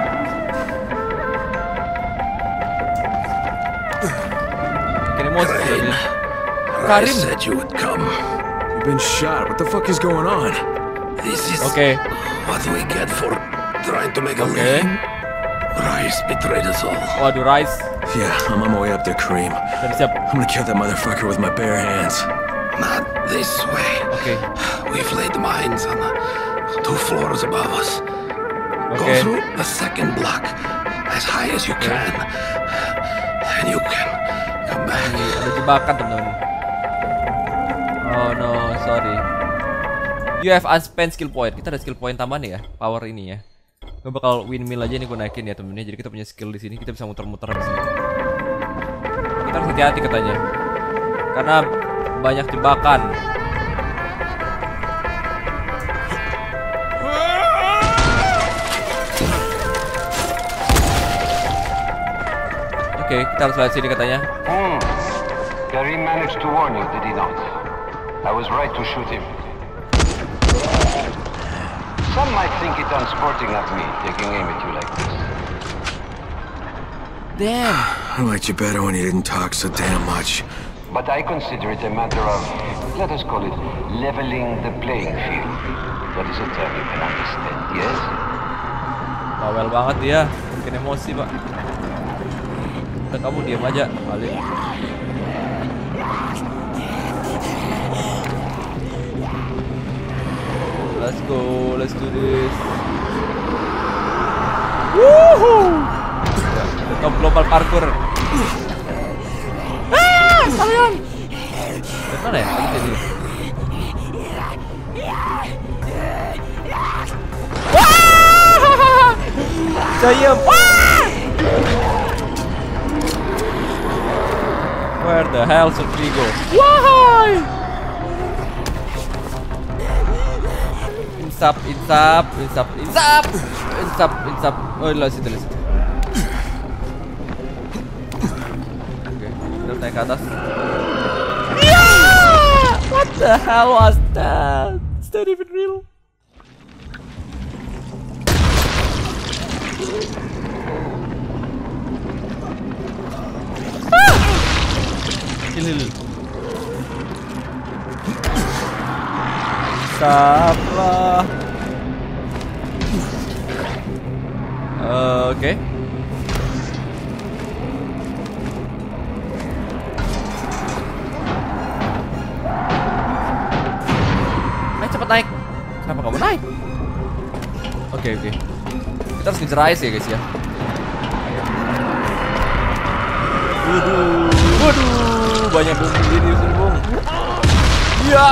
Bikin emosi ini. Karim. I said you would come. You've been shot. What the fuck is going on? This is Oke. what we get for trying to make a Oke. living. Rice betrayed us all. Waduh, Rise. Yeah, I'm on my way up there, Kareem. Dan siap. I'm gonna kill that motherfucker with my bare hands. Not this way. Oke. We've laid mines on the two floors above us. Go Oke. through the second block as high as you can. And you can come back. Ada jebakan teman-teman. Oh no, sorry. You have unspent skill point. Kita ada skill point tambahan ya, power ini ya. Gue bakal windmill aja nih gue naikin ya temennya. Jadi kita punya skill di sini, kita bisa muter-muter di sini. Kita harus hati-hati katanya, karena banyak jebakan. Oke, kita harus lihat sini katanya. Hmm. Karim managed to warn you, did he not? I was right to shoot him. Some might think it unsporting of me, taking aim at you like this. Damn. I liked you better when you didn't talk so damn much. But I consider it a matter of, let us call it, leveling the playing field. That is a term you can understand, yes? Bawel banget dia, bikin emosi pak. Udah kamu diam aja, balik. Let's go, let's do this. Woohoo! Top global parkour. Ah, kalian. Dari mana ya? Tadi sini. Wah! Saya. Where the hell should we go? Why? Insap, insap, insap, insap, insap, insap. Oh, di situ, di situ. Oke, kita naik ke atas. Yeah! What the hell was that? Is that even real? Ah! Kill, kill. Salah. Uh, Oke. Okay. Naik cepet naik. Kenapa kamu naik? Oke okay, oke. Okay. Kita harus ngejar ice ya guys ya. Waduh, waduh, banyak bom ini bung. Ya,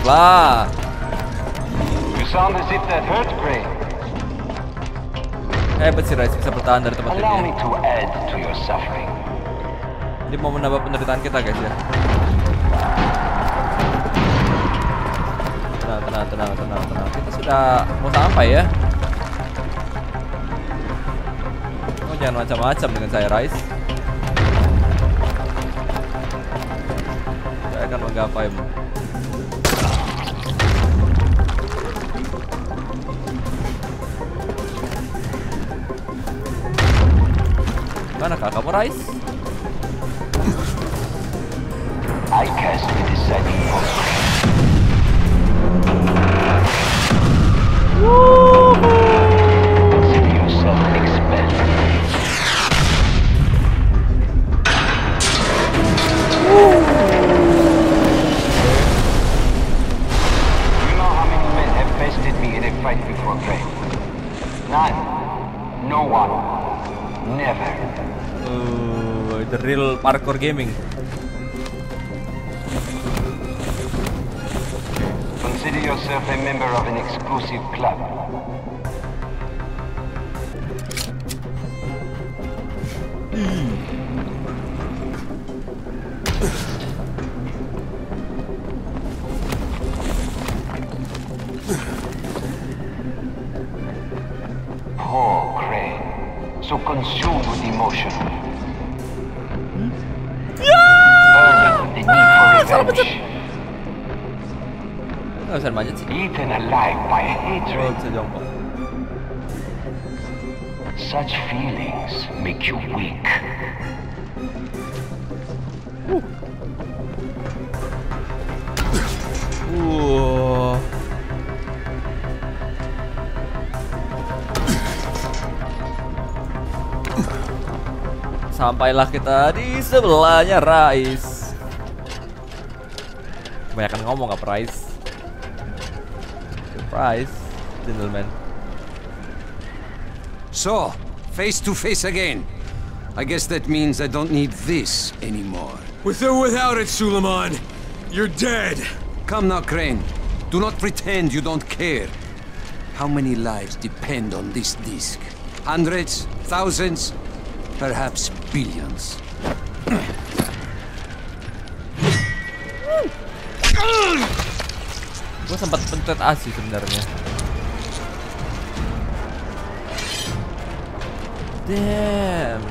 naiklah. You sound as if that hurt, Gray. Hebat sih Rais, bisa bertahan dari tempat Allow ini. me to add to your suffering. Dia mau menambah penderitaan kita guys ya. Tenang, tenang, tenang, tenang, tenang. Kita sudah mau sampai ya. Oh, jangan macam-macam dengan saya Rais. Saya akan menggapaimu. Manakah kamu Rais? I cast the deciding vote. Consider yourself expelled. You know how many men have bested me in a fight before Grey? None. No one. Never. Uh, the real parkour gaming. Consider yourself a member of an exclusive club. Poor Crane, so consumed with emotion. Burdened with the need for revenge. Nggak bisa manjat sih. Eaten alive by Oh, hatred. bisa jongkok. Such feelings make you weak. Uh. Sampailah kita di sebelahnya Rais. Kebanyakan ngomong apa Rais? Surprise, gentlemen. So, face to face again. I guess that means I don't need this anymore. With or without it, Suleiman, you're dead. Come now, Crane. Do not pretend you don't care. How many lives depend on this disc? Hundreds? Thousands? Perhaps billions. Gue sempat pencet A sih sebenarnya. Damn.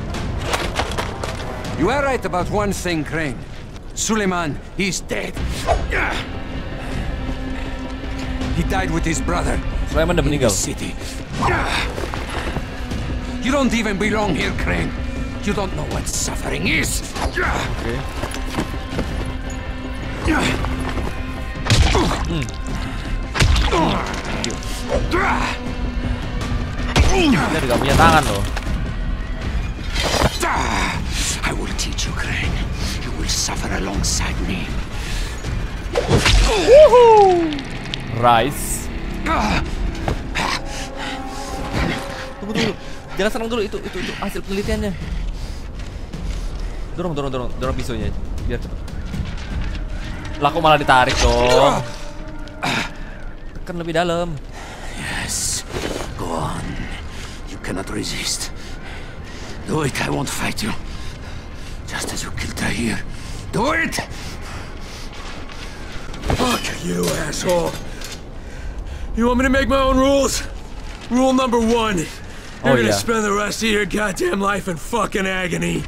You are right about one thing, Crane. Suleiman, he's dead. He died with his brother. Sulaiman udah in meninggal. the city. You don't even belong here, Crane. You don't know what suffering is. Oke. Dia juga punya tangan loh. I will teach you, Crane. You will suffer alongside me. Rise. Tunggu dulu. Jangan serang dulu, itu itu itu hasil penelitiannya. Dorong dorong dorong dorong pisaunya biar cepet. Lah kok malah ditarik dong. Tekan lebih dalam. Yes, go on. You cannot resist. Do it, I won't fight you. Just as you killed Tahir. Do it! Fuck you, asshole. You want me to make my own rules? Rule number one. You're Oh, gonna yeah. spend the rest of your goddamn life in fucking agony.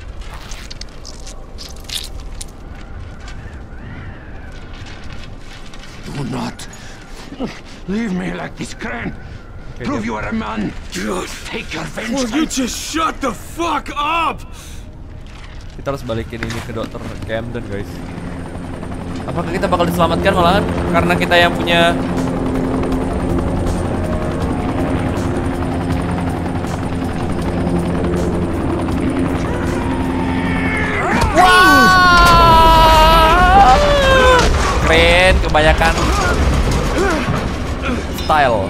Do not leave me like this, Crane. Prove you are a man. God. Take your Will you vengeance. just shut the fuck up? Kita harus balikin ini ke dokter Camden, guys. Apakah kita bakal diselamatkan malahan karena kita yang punya keren, kebanyakan style.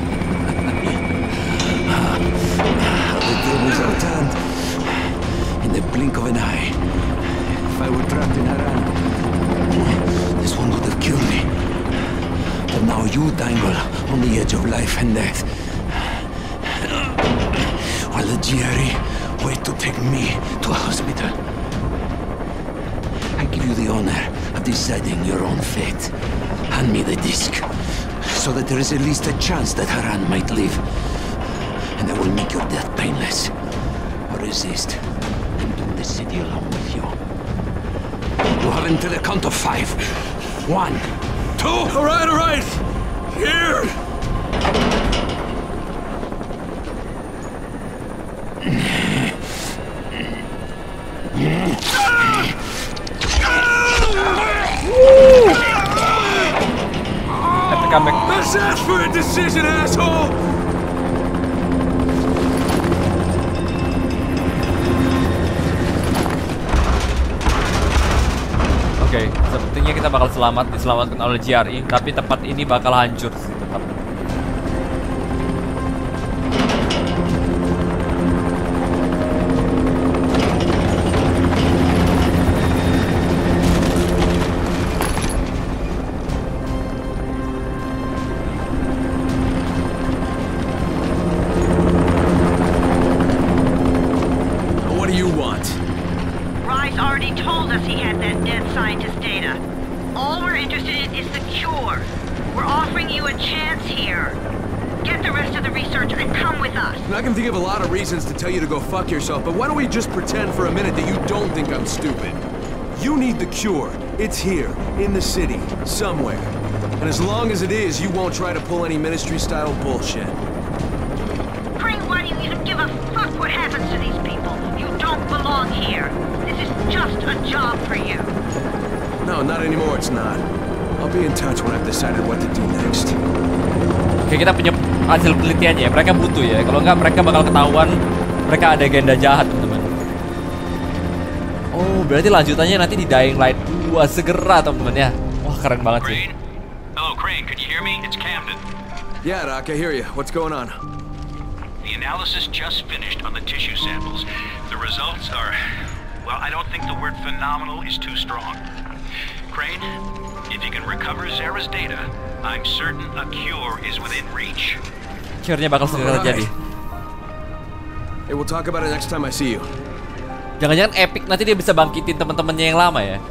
The tables are turned. In the blink of an eye. If I were trapped in Haran, this one would have killed me. But now you dangle on the edge of life and death. the G R E wait to take me to a hospital. I give you the honor of deciding your own fate. Hand me the disc, so that there is at least a chance that Haran might live. And I will make your death painless. Or resist, and doom the city along with you. You have until the count of five. One, two... All right, all right! Here! Epic comeback. Let's ask for a decision, asshole! Oke, okay, sepertinya kita bakal selamat, diselamatkan oleh G R E, tapi tempat ini bakal hancur sih tetap. What do you want? Rise already told us he had that dead scientist data. All we're interested in is the cure. We're offering you a chance here. Get the rest of the research and come with us. And I can think of a lot of reasons to tell you to go fuck yourself, but why don't we just pretend for a minute that you don't think I'm stupid? You need the cure. It's here, in the city, somewhere. And as long as it is, you won't try to pull any Ministry-style bullshit. Crane, why do you even give a fuck what happens to these people? You don't belong here. This is just a job for you. No, not anymore, it's not. I'll be in touch when I've decided what to do next. Oke, kita punya hasil penelitiannya ya. Mereka butuh ya. Kalau nggak, mereka bakal ketahuan mereka ada agenda jahat, teman-teman. Oh, berarti lanjutannya nanti di Dying Light dua segera, teman-teman ya. Wah, keren banget sih. Crane? Hello, Crane. Can you hear me? It's Camden. Yeah, Doc, I hear you. What's going on? The analysis just finished on the tissue samples. The results are... well, I don't think the word phenomenal is too strong. Crane, if you can recover Zara's data, I'm certain a cure is within reach. Cure-nya bakal segera terjadi. Hey, we'll talk about it next time I see you. Jangan-jangan Epic nanti dia bisa bangkitin teman-temannya yang lama ya.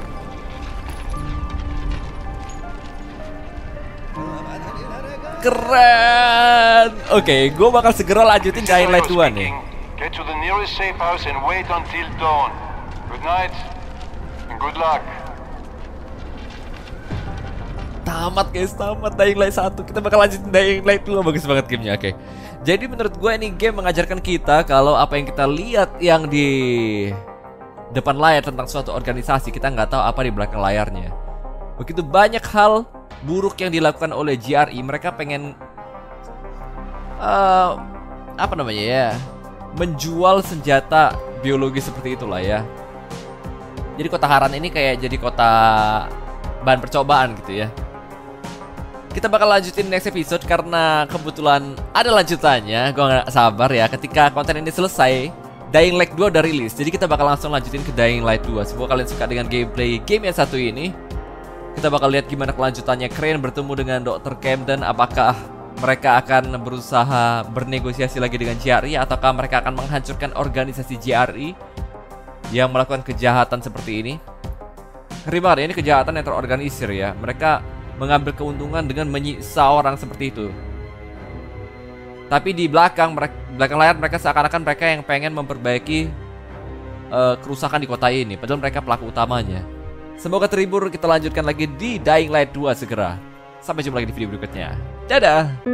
Keren. Oke, okay, gue bakal segera lanjutin Dying Light dua nih. Get to the nearest safe house and wait until dawn. Good night and good luck. Tamat guys, tamat Dying Light satu. Kita bakal lanjutin Dying Light dua. Bagus banget gamenya, oke okay. Jadi menurut gue ini game mengajarkan kita kalau apa yang kita lihat yang di depan layar tentang suatu organisasi, kita nggak tahu apa di belakang layarnya. Begitu banyak hal buruk yang dilakukan oleh G R E. Mereka pengen uh, apa namanya ya, menjual senjata biologi seperti itulah ya. Jadi kota Haran ini kayak jadi kota bahan percobaan gitu ya. Kita bakal lanjutin next episode karena kebetulan ada lanjutannya. Gue gak sabar ya ketika konten ini selesai. Dying Light dua udah rilis, jadi kita bakal langsung lanjutin ke Dying Light dua. Semoga kalian suka dengan gameplay game yang satu ini. Kita bakal lihat gimana kelanjutannya. Crane bertemu dengan dokter Camden. Apakah mereka akan berusaha bernegosiasi lagi dengan G R E, ataukah mereka akan menghancurkan organisasi G R E yang melakukan kejahatan seperti ini? Ngeri banget ya, ini kejahatan yang terorganisir ya. Mereka mengambil keuntungan dengan menyiksa orang seperti itu. Tapi di belakang mereka, belakang layar mereka seakan-akan mereka yang pengen memperbaiki uh, kerusakan di kota ini, padahal mereka pelaku utamanya. Semoga terhibur. Kita lanjutkan lagi di Dying Light dua segera. Sampai jumpa lagi di video berikutnya. Dadah.